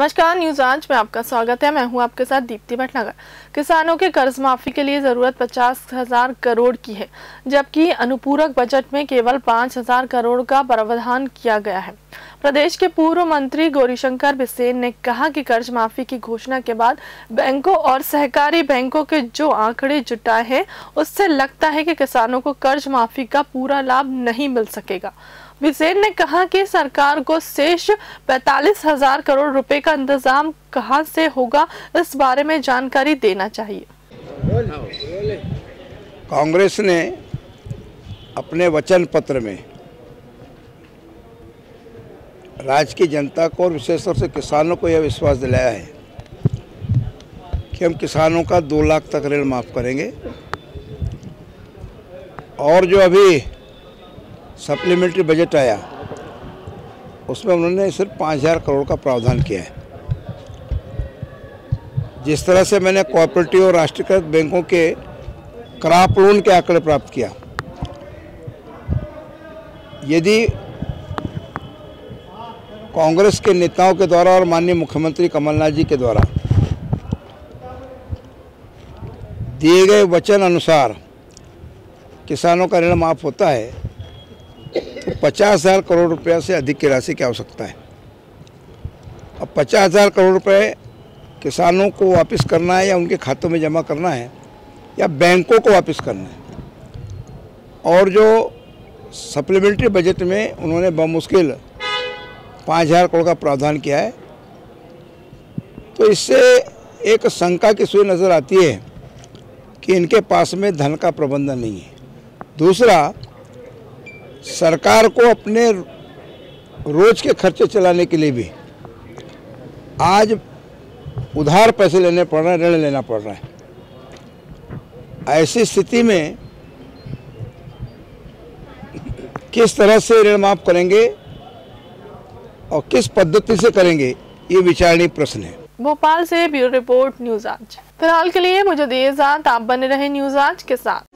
नमस्कार, न्यूज आज में आपका स्वागत है। मैं हूं आपके साथ दीप्ति भटनागर। किसानों के कर्ज माफी के लिए जरूरत 50,000 करोड़ की है, जबकि अनुपूरक बजट में केवल 5,000 करोड़ का प्रावधान किया गया है। प्रदेश के पूर्व मंत्री गौरीशंकर बिसेन ने कहा कि कर्ज माफी की घोषणा के बाद बैंकों और सहकारी बैंकों के जो आंकड़े जुटाए हैं, उससे लगता है कि किसानों को कर्ज माफी का पूरा लाभ नहीं मिल सकेगा। बिसेन ने कहा कि सरकार को शेष 45,000 करोड़ रुपए का इंतजाम कहां से होगा, इस बारे में जानकारी देना चाहिए। कांग्रेस ने अपने वचन पत्र में राज्य की जनता को और विशेष तौर से किसानों को यह विश्वास दिलाया है कि हम किसानों का 2 लाख तक ऋण माफ़ करेंगे, और जो अभी सप्लीमेंट्री बजट आया उसमें उन्होंने सिर्फ 5,000 करोड़ का प्रावधान किया है। जिस तरह से मैंने कोऑपरेटिव और राष्ट्रीयकृत बैंकों के क्रॉप लोन के आंकड़े प्राप्त किया, यदि कांग्रेस के नेताओं के द्वारा और माननीय मुख्यमंत्री कमलनाथ जी के द्वारा दिए गए वचन अनुसार किसानों का ऋण माफ होता है, तो 50,000 करोड़ रुपया से अधिक की राशि की आवश्यकता है। अब 50,000 करोड़ रुपए किसानों को वापस करना है या उनके खातों में जमा करना है या बैंकों को वापस करना है। और जो सप्लीमेंट्री बजट में उन्होंने बमुश्किल 5,000 करोड़ का प्रावधान किया है, तो इससे एक शंका की सुई नज़र आती है कि इनके पास में धन का प्रबंधन नहीं है। दूसरा, सरकार को अपने रोज के खर्चे चलाने के लिए भी आज उधार पैसे लेने पड़ रहे हैं, ऋण लेना पड़ रहा है। ऐसी स्थिति में किस तरह से ऋण माफ करेंगे और किस पद्धति से करेंगे, ये विचारणीय प्रश्न है। भोपाल से ब्यूरो रिपोर्ट, न्यूज आज। फिलहाल के लिए मुझे दीजिए इजाजत, आप बने रहे न्यूज आज के साथ।